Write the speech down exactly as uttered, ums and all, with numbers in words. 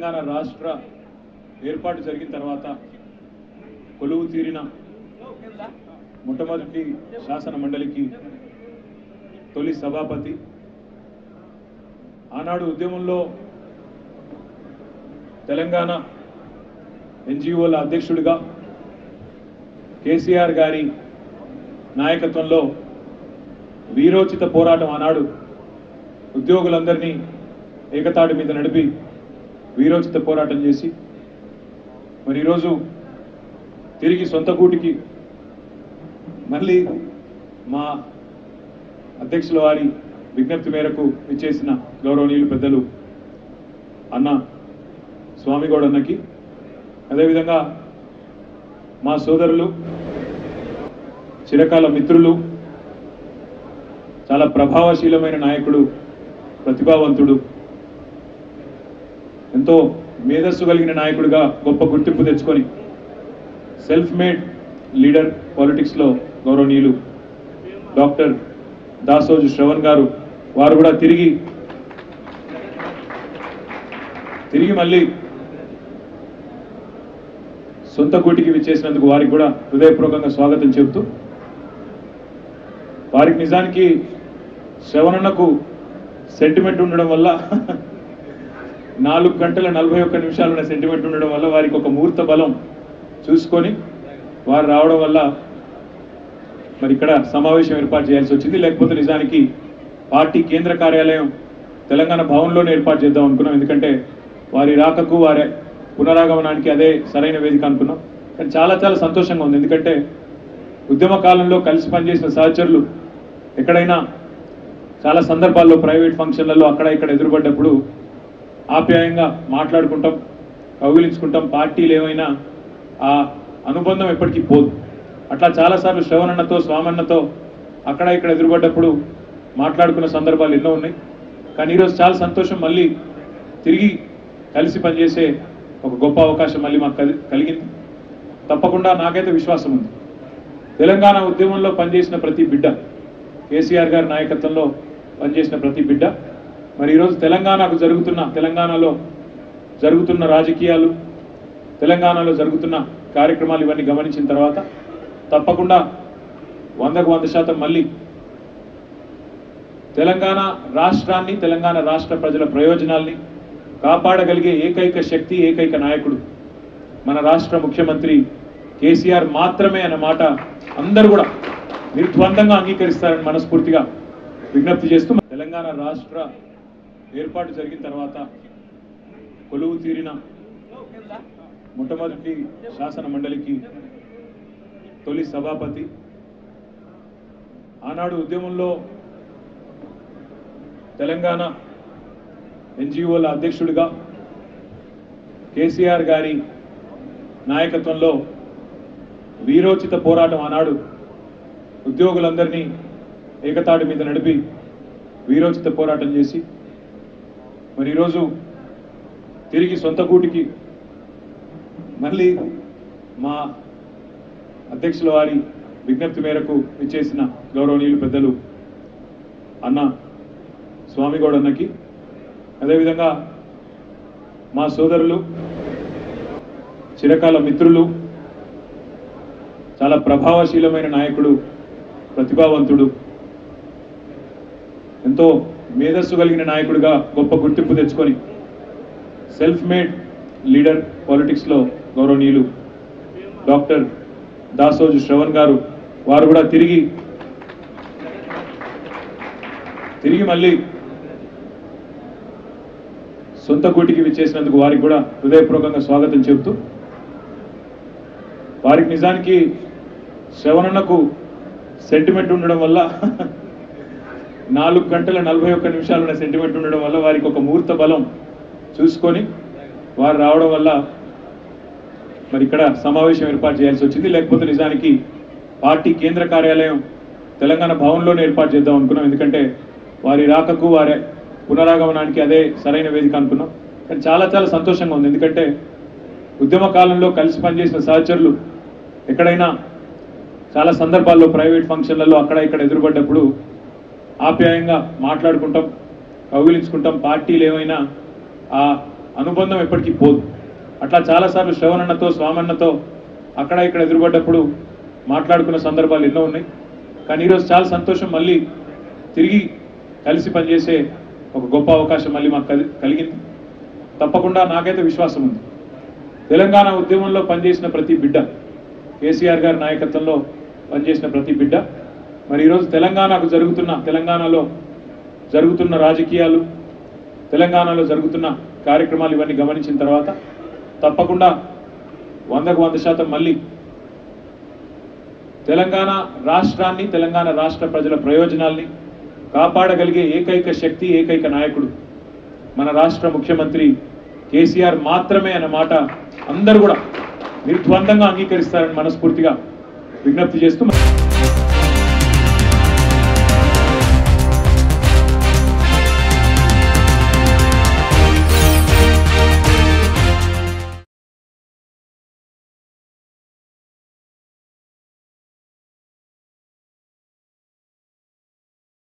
తెలంగాణ రాష్ట్ర ఏర్పాటు జరిగిన తర్వాత కొలువు తీరిన మొట్టమొదటి శాసన మండలికి తొలి సభాపతి, ఆనాడు ఉద్యమంలో తెలంగాణ ఎన్జిఓల అధ్యక్షుడిగా కేసీఆర్ గారి నాయకత్వంలో వీరోచిత పోరాటం ఆనాడు ఉద్యోగులందరినీ ఏకతాటి మీద నడిపి వీరోచిత పోరాటం చేసి మరి ఈరోజు తిరిగి సొంత గూటికి మళ్ళీ మా అధ్యక్షుల వారి విజ్ఞప్తి మేరకు ఇచ్చేసిన గౌరవనీయులు పెద్దలు అన్న స్వామిగౌడ్ అన్నకి, అదేవిధంగా మా సోదరులు, చిరకాల మిత్రులు, చాలా ప్రభావశీలమైన నాయకుడు, ప్రతిభావంతుడు, ఎంతో మేధస్సు కలిగిన నాయకుడిగా గొప్ప గుర్తింపు తెచ్చుకొని సెల్ఫ్ మేడ్ లీడర్ పాలిటిక్స్లో గౌరవనీయులు డాక్టర్ దాసోజు శ్రవణ్ గారు, వారు కూడా తిరిగి తిరిగి మళ్ళీ సొంత గూటికి విచ్చేసినందుకు వారికి కూడా హృదయపూర్వకంగా స్వాగతం చెబుతూ, వారికి నిజానికి శ్రవణన్నకు సెంటిమెంట్ ఉండడం వల్ల నాలుగు గంటల నలభై ఒక్క నిమిషాలున్న సెంటిమెంట్ ఉండడం వల్ల వారికి ఒక ముహూర్త బలం చూసుకొని వారు రావడం వల్ల మరి ఇక్కడ సమావేశం ఏర్పాటు చేయాల్సి వచ్చింది. లేకపోతే నిజానికి పార్టీ కేంద్ర కార్యాలయం తెలంగాణ భవన్లోనే ఏర్పాటు చేద్దాం అనుకున్నాం. ఎందుకంటే వారి రాకకు, వారి పునరాగమనానికి అదే సరైన వేదిక అనుకున్నాం. కానీ చాలా చాలా సంతోషంగా ఉంది. ఎందుకంటే ఉద్యమ కాలంలో కలిసి పనిచేసిన సహచరులు ఎక్కడైనా చాలా సందర్భాల్లో ప్రైవేట్ ఫంక్షన్లలో అక్కడ ఇక్కడ ఎదురుపడ్డప్పుడు ఆప్యాయంగా మాట్లాడుకుంటాం, కౌగిలించుకుంటాం. పార్టీలు ఏమైనా ఆ అనుబంధం ఎప్పటికీ పోదు. అట్లా చాలాసార్లు శ్రవణన్నతో, స్వామన్నతో అక్కడ ఇక్కడ ఎదురుపడ్డప్పుడు మాట్లాడుకున్న సందర్భాలు ఎన్నో ఉన్నాయి. కానీ ఈరోజు చాలా సంతోషం, మళ్ళీ తిరిగి కలిసి పనిచేసే ఒక గొప్ప అవకాశం మళ్ళీ మాకు కలిగింది. తప్పకుండా నాకైతే విశ్వాసం ఉంది, తెలంగాణ ఉద్యమంలో పనిచేసిన ప్రతి బిడ్డ, కేసీఆర్ గారి నాయకత్వంలో పనిచేసిన ప్రతి బిడ్డ మరి ఈరోజు తెలంగాణకు జరుగుతున్న తెలంగాణలో జరుగుతున్న రాజకీయాలు, తెలంగాణలో జరుగుతున్న కార్యక్రమాలు ఇవన్నీ గమనించిన తర్వాత తప్పకుండా వందకు వంద శాతం మళ్ళీ తెలంగాణ రాష్ట్రాన్ని, తెలంగాణ రాష్ట్ర ప్రజల ప్రయోజనాల్ని కాపాడగలిగే ఏకైక శక్తి, ఏకైక నాయకుడు మన రాష్ట్ర ముఖ్యమంత్రి కేసీఆర్ మాత్రమే అన్న మాట అందరూ కూడా నిర్ద్వందంగా అంగీకరిస్తారని మనస్ఫూర్తిగా విజ్ఞప్తి చేస్తూ, తెలంగాణ రాష్ట్ర ఏర్పాటు జరిగిన తర్వాత కొలువు తీరిన మొట్టమొదటి శాసన మండలికి తొలి సభాపతి, ఆనాడు ఉద్యమంలో తెలంగాణ ఎన్జిఓల అధ్యక్షుడిగా కేసీఆర్ గారి నాయకత్వంలో వీరోచిత పోరాటం ఆనాడు ఉద్యోగులందరినీ ఏకతాటి మీద నడిపి వీరోచిత పోరాటం చేసి మరి ఈరోజు తిరిగి సొంత గూటికి మళ్ళీ మా అధ్యక్షుల వారి విజ్ఞప్తి మేరకు ఇచ్చేసిన గౌరవనీయులు పెద్దలు అన్న స్వామిగౌడ్ అన్నకి, అదేవిధంగా మా సోదరులు, చిరకాల మిత్రులు, చాలా ప్రభావశీలమైన నాయకుడు, ప్రతిభావంతుడు, ఎంతో మేధస్సు కలిగిన నాయకుడిగా గొప్ప గుర్తింపు తెచ్చుకొని సెల్ఫ్ మేడ్ లీడర్ పాలిటిక్స్లో గౌరవనీయులు డాక్టర్ దాసోజు శ్రవణ్ గారు, వారు కూడా తిరిగి తిరిగి మళ్ళీ సొంత గూటికి విచ్చేసినందుకు వారికి కూడా హృదయపూర్వకంగా స్వాగతం చెబుతూ, వారికి నిజానికి శ్రవణన్నకు సెంటిమెంట్ ఉండడం వల్ల నాలుగు గంటల నలభై ఒక్క నిమిషాలున్న సెంటిమెంట్ ఉండడం వల్ల వారికి ఒక ముహూర్త బలం చూసుకొని వారు రావడం వల్ల మరి ఇక్కడ సమావేశం ఏర్పాటు చేయాల్సి వచ్చింది. లేకపోతే నిజానికి పార్టీ కేంద్ర కార్యాలయం తెలంగాణ భవన్లోనే ఏర్పాటు చేద్దాం అనుకున్నాం. ఎందుకంటే వారి రాకకు, వారి పునరాగమనానికి అదే సరైన వేదిక అనుకున్నాం. కానీ చాలా చాలా సంతోషంగా ఉంది. ఎందుకంటే ఉద్యమ కాలంలో కలిసి పనిచేసిన సహచరులు ఎక్కడైనా చాలా సందర్భాల్లో ప్రైవేట్ ఫంక్షన్లలో అక్కడ ఇక్కడ ఎదురుపడ్డప్పుడు ఆప్యాయంగా మాట్లాడుకుంటాం, కౌగిలించుకుంటాం. పార్టీలు ఏమైనా ఆ అనుబంధం ఎప్పటికీ పోదు. అట్లా చాలాసార్లు శ్రవణన్నతో స్వామన్నతో అక్కడ ఇక్కడ ఎదురుపడ్డప్పుడు మాట్లాడుకున్న సందర్భాలు ఎన్నో ఉన్నాయి. కానీ ఈరోజు చాలా సంతోషం, మళ్ళీ తిరిగి కలిసి పనిచేసే ఒక గొప్ప అవకాశం మళ్ళీ మాకు కలిగింది. తప్పకుండా నాకైతే విశ్వాసం ఉంది, తెలంగాణ ఉద్యమంలో పనిచేసిన ప్రతి బిడ్డ, కేసీఆర్ గారి నాయకత్వంలో పనిచేసిన ప్రతి బిడ్డ మరి ఈరోజు తెలంగాణకు జరుగుతున్న తెలంగాణలో జరుగుతున్న రాజకీయాలు, తెలంగాణలో జరుగుతున్న కార్యక్రమాలు ఇవన్నీ గమనించిన తర్వాత తప్పకుండా వందకు వంద శాతం మళ్ళీ తెలంగాణ రాష్ట్రాన్ని, తెలంగాణ రాష్ట్ర ప్రజల ప్రయోజనాల్ని కాపాడగలిగే ఏకైక శక్తి, ఏకైక నాయకుడు మన రాష్ట్ర ముఖ్యమంత్రి కేసీఆర్ మాత్రమే అన్న మాట అందరూ కూడా నిర్ద్వందంగా అంగీకరిస్తారని మనస్ఫూర్తిగా విజ్ఞప్తి చేస్తూ